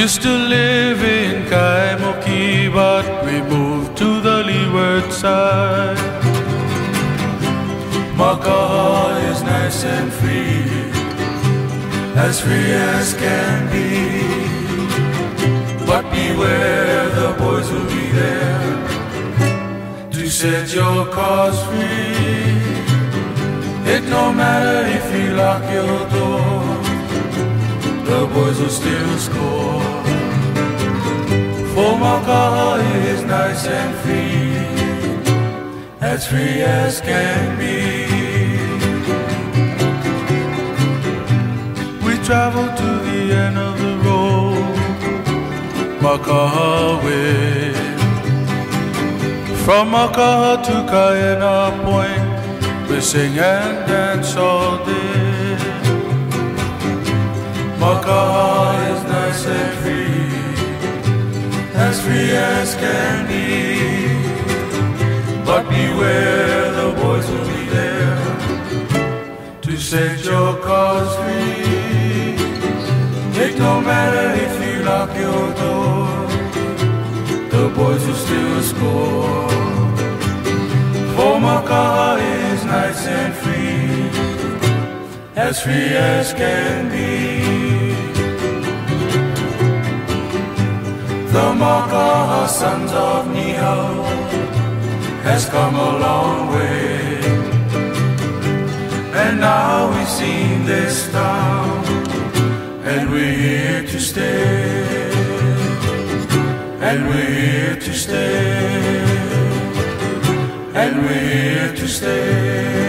Used to live in Kaimuki, but we moved to the leeward side. Makaha is nice and free as can be. But beware, the boys will be there to set your cause free. It no matter if you lock your door, the boys will still score. For Makaha is nice and free as can be. We travel to the end of the road, Makaha Way. From Makaha to Kaena Point, we sing and dance all day. Makaha is nice and free as can be. But beware, the boys will be there to set your cause free. It no matter if you lock your door, the boys will still score. For Makaha is nice and free as can be. The Makaha Sons of Ni has come a long way, and now we've seen this town, and we're here to stay, and we're here to stay, and we're here to stay.